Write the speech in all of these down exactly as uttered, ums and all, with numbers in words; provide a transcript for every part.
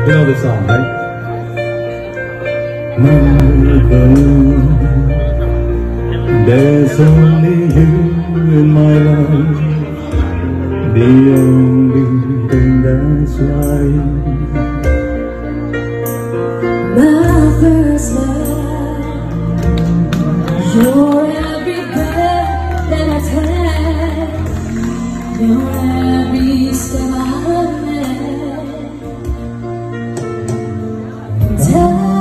You know the song, right? Mother, there's only you in my life, the only thing that's right. My first love, you're every breath that I take, you're every step I make.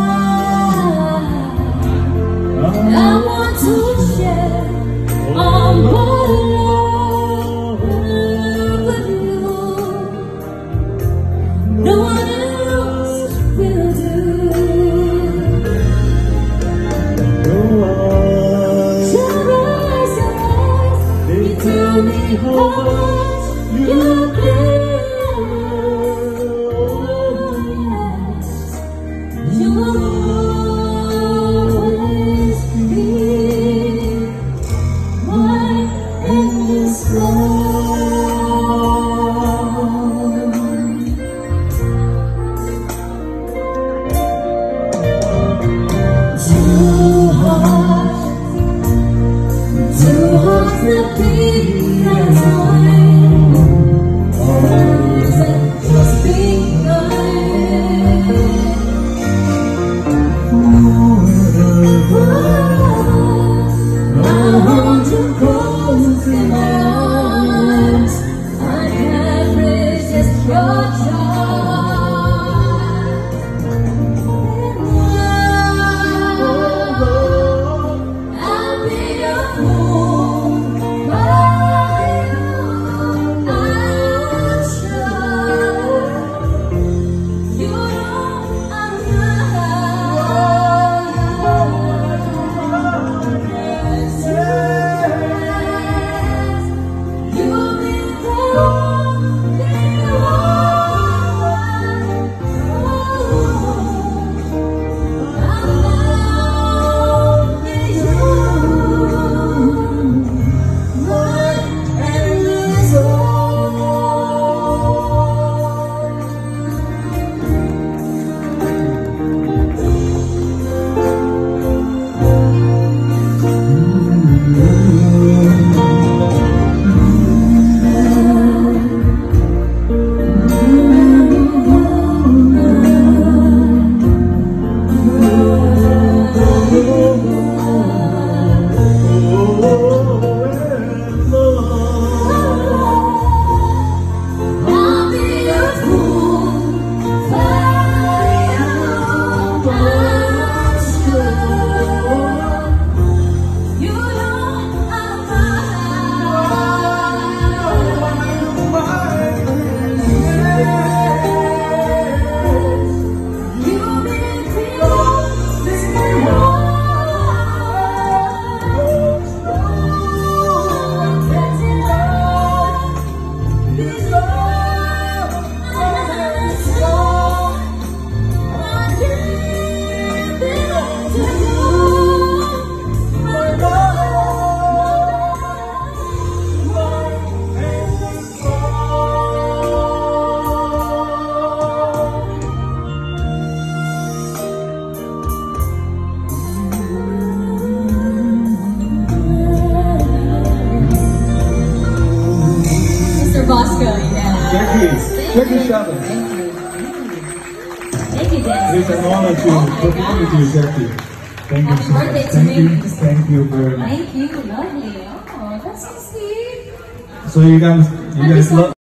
I want to share all my love with you. No one else will do. Your eyes, Your eyes, your eyes, they tell me how much you care. You will always be my endless love. Two hearts, two hearts that beat as one, eyes that just begun. I want to close in my arms. I can't resist your charm. I'll be a fool by you. I'm sure you know I'm Bosco, yeah. Jackie, Jackie Chavez. Thank you. Thank you, Dan. It is an honor to perform with you, Jackie. Thank you so much. Thank you. Thank you very much. Thank you. Lovely. Oh, that's so sweet. So you guys, you guys love.